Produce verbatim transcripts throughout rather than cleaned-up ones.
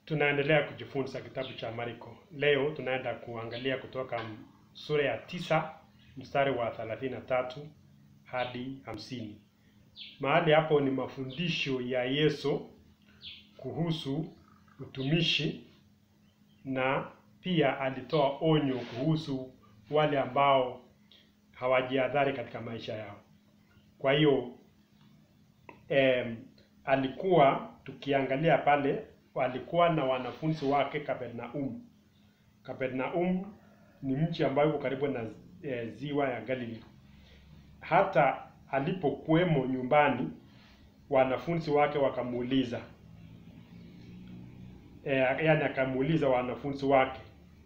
Tunaendelea kujifunza kitabu cha Marko. Leo tunaenda kuangalia kutoka sura ya tisa mstari wa thelathini na tatu hadi hamsini. Mahali hapo ni mafundisho ya Yesu kuhusu utumishi, na pia alitoa onyo kuhusu wale ambao hawajiadhari katika maisha yao. Kwa hiyo eh, alikuwa tukiangalia pale walikuwa na wanafunzi wake Kapernaum. Kapernaum ni mji ambao uko karibu na e, ziwa ya Galili. Hata alipokuwemo nyumbani, wanafunzi wake wakamuuliza e, yani akamuuliza wanafunzi wake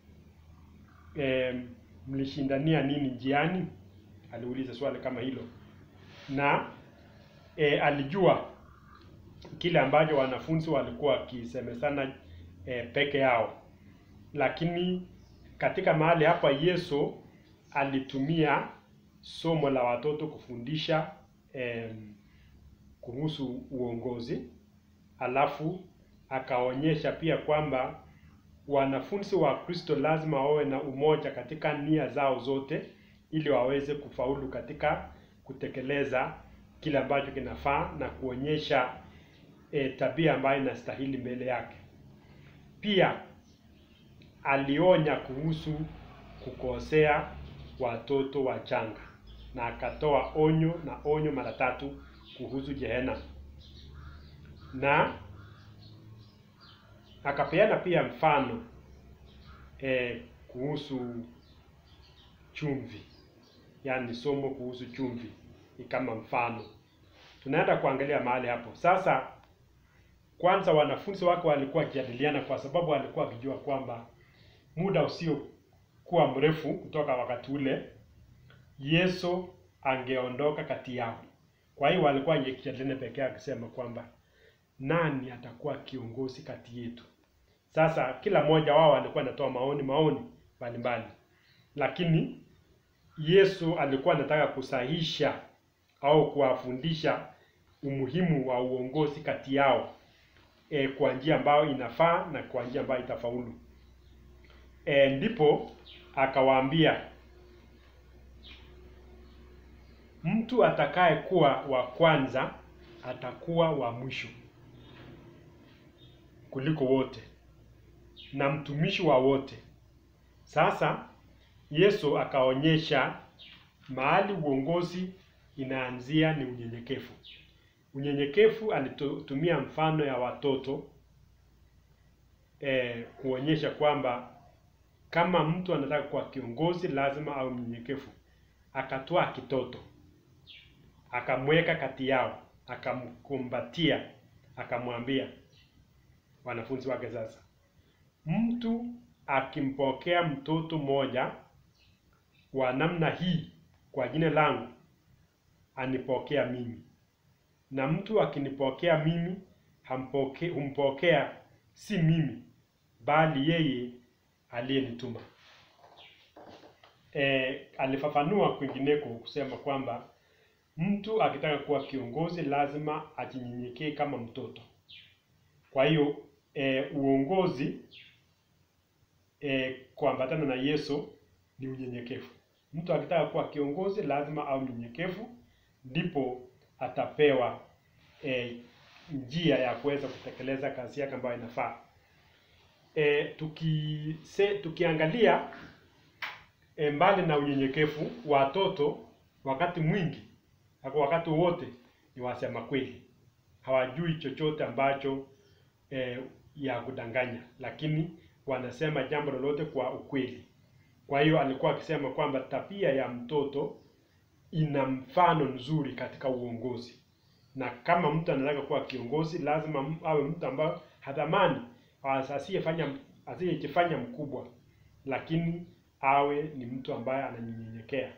e, mlishindania nini njiani? Aliuliza swali kama hilo, na e, alijua kile ambacho wanafunzi walikuwa wakisemezana e, peke yao. Lakini katika mahali hapa Yesu alitumia somo la watoto kufundisha e, kuhusu uongozi. Alafu akaonyesha pia kwamba wanafunzi wa Kristo lazima wawe na umoja katika nia zao zote, ili waweze kufaulu katika kutekeleza kile ambacho kinafaa na kuonyesha E, tabia ambayo inastahili mbele yake. Pia alionya kuhusu kukosea watoto wachanga, na akatoa onyo na onyo mara tatu kuhusu Jehena, na akapeana pia mfano e, kuhusu chumvi, yani somo kuhusu chumvi ni kama mfano. Tunaenda kuangalia mahali hapo sasa. Kwanza wanafunzi wake walikuwa wakijadiliana, kwa sababu walikuwa wakijua kwamba muda usio kuwa mrefu kutoka wakati ule Yesu angeondoka kati yao. Kwa hiyo walikuwa wakijadiliana pekee yao akisema kwamba nani atakuwa kiongozi kati yetu. Sasa kila mmoja wao alikuwa anatoa maoni maoni mbalimbali, lakini Yesu alikuwa anataka kusahisha au kuwafundisha umuhimu wa uongozi kati yao e, kwa njia ambayo inafaa na kwa njia ambayo itafaulu. E, ndipo akawaambia, mtu atakaye kuwa wa kwanza atakuwa wa mwisho kuliko wote na mtumishi wa wote. Sasa Yesu akaonyesha mahali uongozi inaanzia ni unyenyekevu. Unyenyekevu alitumia mfano ya watoto eh, kuonyesha kwamba kama mtu anataka kuwa kiongozi lazima awe mnyenyekevu. Akatoa kitoto, akamweka kati yao, akamkumbatia, akamwambia wanafunzi wake, sasa mtu akimpokea mtoto mmoja wa namna hii kwa jina langu, anipokea mimi, na mtu akinipokea mimi hampoke, humpokea si mimi bali yeye aliyenituma. E, alifafanua kwingineko kusema kwamba mtu akitaka kuwa kiongozi lazima ajinyenyekee kama mtoto. Kwa hiyo e, uongozi e, kuambatana na Yesu ni unyenyekevu. Mtu akitaka kuwa kiongozi lazima awe mnyenyekevu, ndipo atapewa e, njia ya kuweza kutekeleza kazi yake ambayo inafaa. E, tuki se, tukiangalia e, mbali na unyenyekevu, watoto wakati mwingi, hapo wakati wote ni wasema kweli. Hawajui chochote ambacho e, ya kudanganya, lakini wanasema jambo lolote kwa ukweli. Kwa hiyo alikuwa akisema kwamba tabia ya mtoto ina mfano nzuri katika uongozi, na kama mtu anataka kuwa kiongozi lazima awe mtu ambaye hadhamani, asiyefanya asiyejifanya mkubwa, lakini awe ni mtu ambaye ananyenyekea.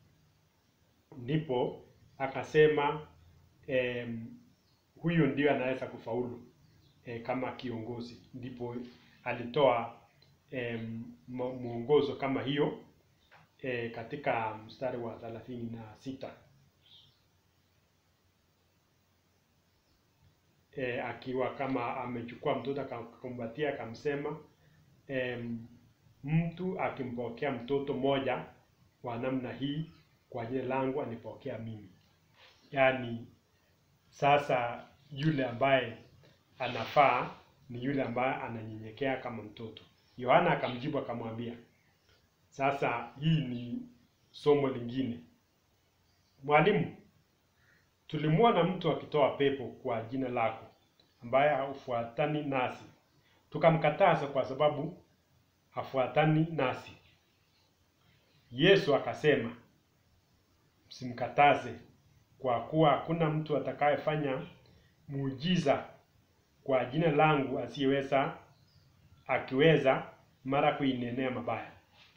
Ndipo akasema eh, huyo ndio anaweza kufaulu eh, kama kiongozi. Ndipo alitoa eh, mwongozo kama hiyo eh, katika mstari wa thelathini na sita. e, akiwa kama amechukua mtoto akamkumbatia akamsema, e, mtu akimpokea mtoto moja wa namna hii kwa jina langu anipokea mimi. Yaani sasa yule ambaye anafaa ni yule ambaye ananyenyekea kama mtoto. Yohana akamjibu akamwambia, sasa hii ni somo lingine. Mwalimu, tulimwona mtu akitoa pepo kwa jina lako ambaye hafuatani nasi. Tukamkataza kwa sababu hafuatani nasi. Yesu akasema, msimkataze, kwa kuwa hakuna mtu atakayefanya muujiza kwa jina langu asiyeweza akiweza mara kuinenea mabaya.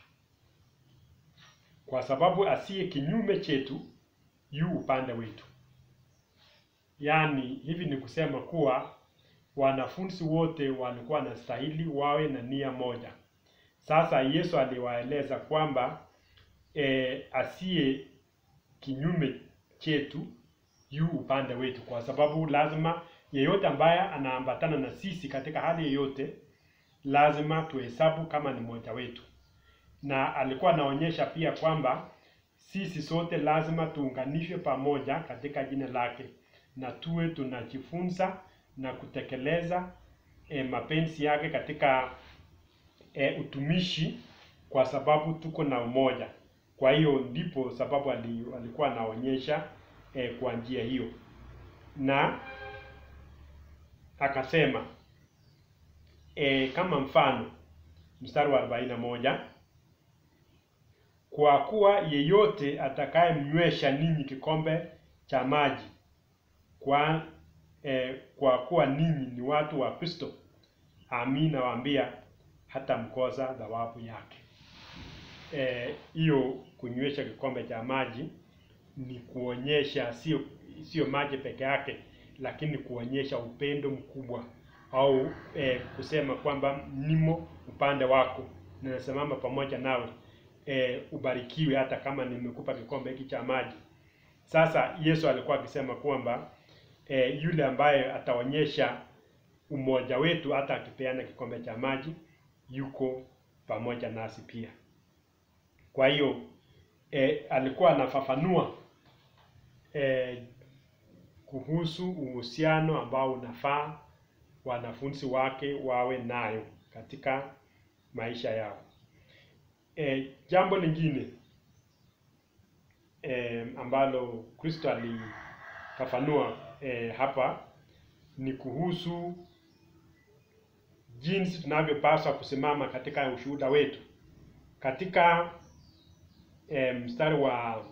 Kwa sababu asiye kinyume chetu yu upande wetu. Yaani hivi ni kusema kuwa wanafunzi wote walikuwa wanastahili wawe na nia moja. Sasa Yesu aliwaeleza kwamba e, asiye kinyume chetu yu upande wetu, kwa sababu lazima yeyote ambaye anaambatana na sisi katika hali yoyote lazima tuhesabu kama ni mmoja wetu. Na alikuwa anaonyesha pia kwamba sisi sote lazima tuunganishwe pamoja katika jina lake na tuwe tunajifunza na kutekeleza e, mapenzi yake katika e, utumishi, kwa sababu tuko na umoja. Kwa hiyo ndipo sababu alikuwa anaonyesha e, kwa njia hiyo. Na akasema e, kama mfano mstari wa arobaini na moja, kwa kuwa yeyote atakayemnywesha ninyi kikombe cha maji kwa e, kwa kuwa ninyi ni watu wa Kristo, amini nawaambia hata mkosa thawabu yake. Hiyo e, kunywesha kikombe cha maji ni kuonyesha sio sio maji peke yake, lakini kuonyesha upendo mkubwa, au e, kusema kwamba nimo upande wako na nasimama pamoja nawe, e, ubarikiwe hata kama nimekupa kikombe hiki cha maji. Sasa Yesu alikuwa akisema kwamba e, yule ambaye ataonyesha umoja wetu hata akipeana kikombe cha maji yuko pamoja nasi pia. Kwa hiyo e, alikuwa anafafanua e, kuhusu uhusiano ambao unafaa wanafunzi wake wawe nayo katika maisha yao. E, jambo lingine e, ambalo Kristo alifafanua e, hapa ni kuhusu jinsi tunavyopaswa kusimama katika ushuhuda wetu. Katika e, mstari wa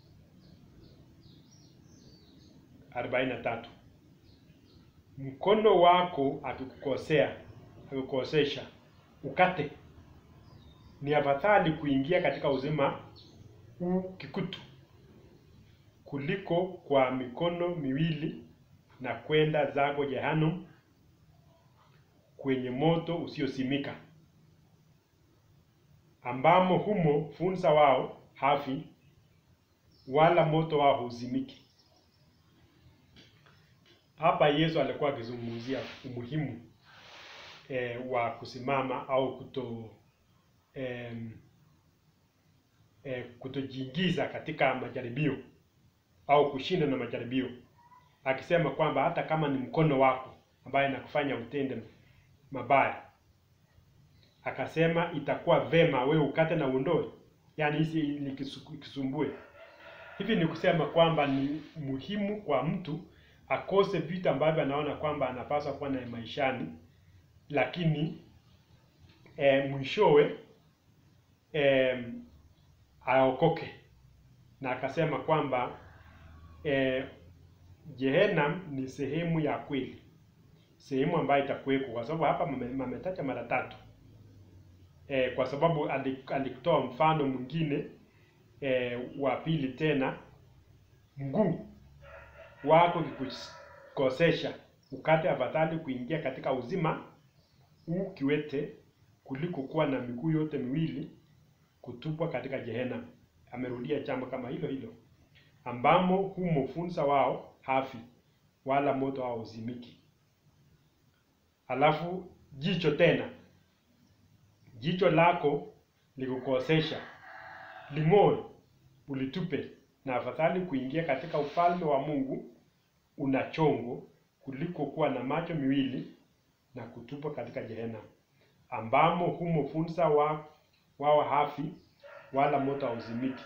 arobaini na tatu, mkono wako akikukosea akikukosesha ukate, ni afadhali kuingia katika uzima huu kikutu kuliko kwa mikono miwili na kwenda zako jehanamu kwenye moto usiosimika, ambamo humo funza wao hafi wala moto wao huzimiki. Hapa Yesu alikuwa akizungumzia umuhimu e, wa kusimama au kuto e, e, kutojiingiza katika majaribio au kushinda na majaribio, akisema kwamba hata kama ni mkono wako ambaye nakufanya utende mabaya, akasema itakuwa vema wewe ukate na uondoe, yani hisi nikisumbue. Hivi ni kusema kwamba ni muhimu kwa mtu akose vitu ambavyo anaona kwamba anapaswa kuwa na maishani, lakini e, mwishowe e, aokoke. Na akasema kwamba e, Jehanamu ni sehemu ya kweli, sehemu ambayo itakuweko, kwa sababu hapa mametaja mara tatu. E, kwa sababu alitoa mfano mwingine e, wa pili tena, mguu wako kikukosesha ukate, afadhali kuingia katika uzima huu kiwete kuliko kuwa na miguu yote miwili kutupwa katika Jehanamu. Amerudia jambo kama hilo hilo, ambamo humo funza wao hafi wala moto wao uzimiki. Alafu jicho tena, jicho lako likukosesha, ling'oe, ulitupe, na afadhali kuingia katika ufalme wa Mungu una chongo kuliko kuwa na macho miwili na kutupwa katika jehanamu, ambamo humo funza wa wao hafi wala moto hauzimiki.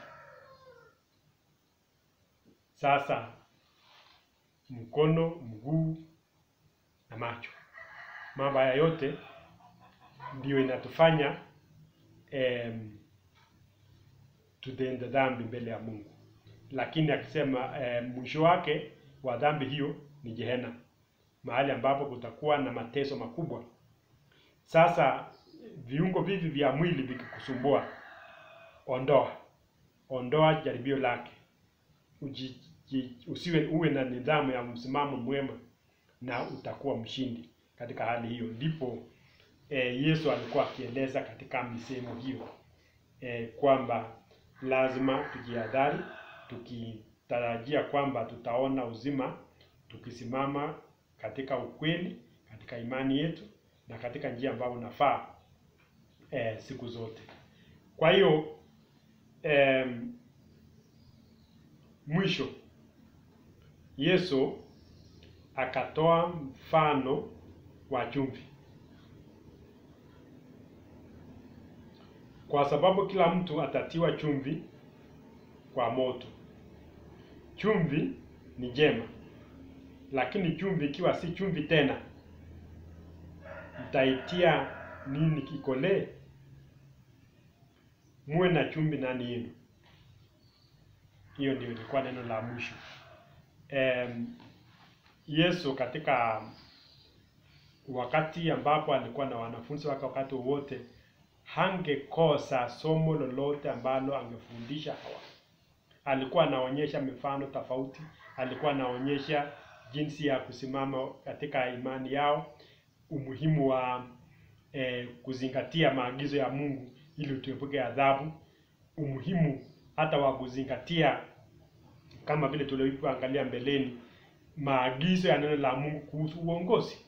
Sasa mkono, mguu na macho, mambo haya yote ndio inatufanya em, tutende dhambi mbele ya Mungu. Lakini akisema em, mwisho wake wa dhambi hiyo ni jehanamu, mahali ambapo kutakuwa na mateso makubwa. Sasa viungo vivi vya mwili vikikusumbua, ondoa ondoa jaribio lake. Uji, usiwe uwe na nidhamu ya msimamo mwema, na utakuwa mshindi katika hali hiyo. Ndipo e, Yesu alikuwa akieleza katika misemo hiyo e, kwamba lazima tujihadhari, tukitarajia kwamba tutaona uzima tukisimama katika ukweli, katika imani yetu na katika njia ambayo unafaa e, siku zote. Kwa hiyo e, mwisho Yesu akatoa mfano wa chumvi, kwa sababu kila mtu atatiwa chumvi kwa moto. Chumvi ni jema, lakini chumvi ikiwa si chumvi tena, mtaitia nini kikolee? Muwe na chumvi ndani yenu. Hiyo ndio ilikuwa neno la mwisho. Um, Yesu katika wakati ambapo alikuwa na wanafunzi wake wakati wote, hangekosa somo lolote ambalo angefundisha hawa. Alikuwa anaonyesha mifano tofauti, alikuwa anaonyesha jinsi ya kusimama katika imani yao, umuhimu wa eh, kuzingatia maagizo ya Mungu ili tuepuke adhabu, umuhimu hata wa kuzingatia kama vile tulivyoangalia mbeleni maagizo ya neno la Mungu kuhusu uongozi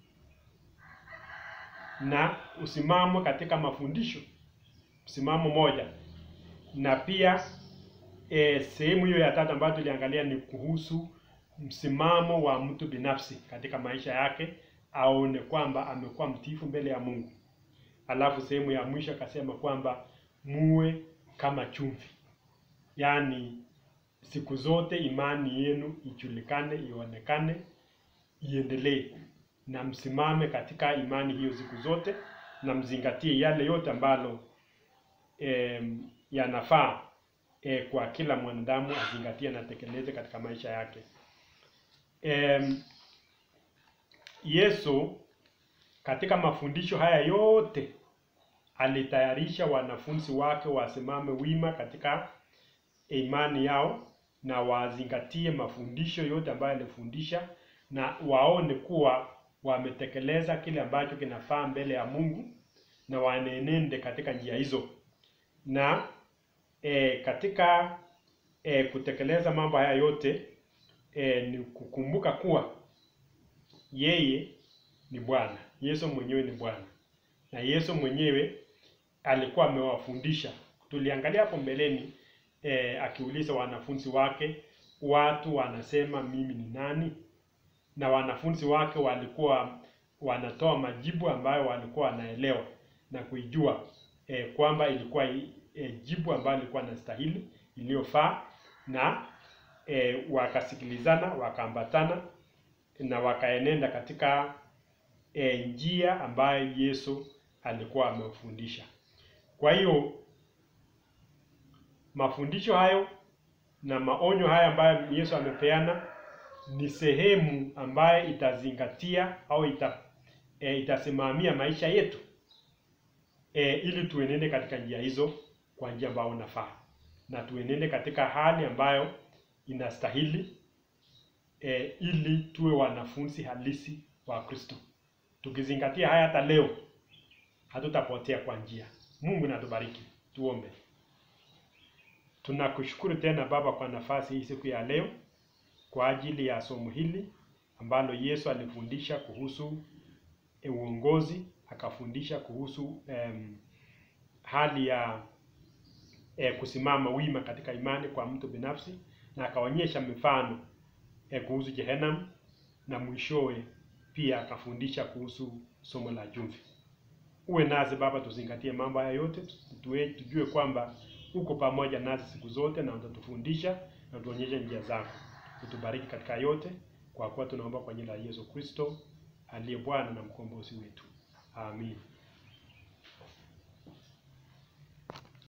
na usimamo katika mafundisho, msimamo moja. Na pia e, sehemu hiyo ya tatu ambayo tuliangalia ni kuhusu msimamo wa mtu binafsi katika maisha yake, aone kwamba amekuwa mtiifu mbele ya Mungu. Alafu sehemu ya mwisho akasema kwamba muwe kama chumvi, yaani siku zote imani yenu ijulikane, ionekane, iendelee, na msimame katika imani hiyo siku zote, na mzingatie yale yote ambalo e, yanafaa e, kwa kila mwanadamu azingatie na tekeleze katika maisha yake. E, Yesu katika mafundisho haya yote alitayarisha wanafunzi wake wasimame wima katika imani yao, na wazingatie mafundisho yote ambayo alifundisha, na waone kuwa wametekeleza kile ambacho kinafaa mbele ya Mungu, na wanenende katika njia hizo. Na e, katika e, kutekeleza mambo haya yote e, ni kukumbuka kuwa yeye ni Bwana. Yesu mwenyewe ni Bwana, na Yesu mwenyewe alikuwa amewafundisha. Tuliangalia hapo mbeleni e, akiuliza wanafunzi wake, watu wanasema mimi ni nani? Na wanafunzi wake walikuwa wanatoa majibu ambayo walikuwa wanaelewa na kuijua e, kwamba ilikuwa e, jibu ambayo ilikuwa inastahili, iliyofaa, na e, wakasikilizana, wakaambatana na wakaenenda katika e, njia ambayo Yesu alikuwa amefundisha. Kwa hiyo mafundisho hayo na maonyo haya ambayo Yesu amepeana ni sehemu ambayo itazingatia au ita, e, itasimamia maisha yetu e, ili tuenende katika njia hizo kwa njia ambayo inafaa, na tuenende katika hali ambayo inastahili e, ili tuwe wanafunzi halisi wa Kristo. Tukizingatia haya hata leo, hatutapotea kwa njia. Mungu na tubariki. Tuombe. Tunakushukuru tena Baba kwa nafasi hii siku ya leo, kwa ajili ya somo hili ambalo Yesu alifundisha kuhusu e, uongozi, akafundisha kuhusu em, hali ya e, kusimama wima katika imani kwa mtu binafsi, na akaonyesha mifano e, kuhusu Jehanamu, na mwishowe pia akafundisha kuhusu somo la chumvi. Uwe nasi Baba, tuzingatie mambo haya yote, tuwe, tujue kwamba uko pamoja nasi siku zote na utatufundisha na tuonyeshe njia zako. Utubariki katika yote, kwa kuwa tunaomba kwa jina la Yesu Kristo aliye Bwana na mkombozi wetu. Amin.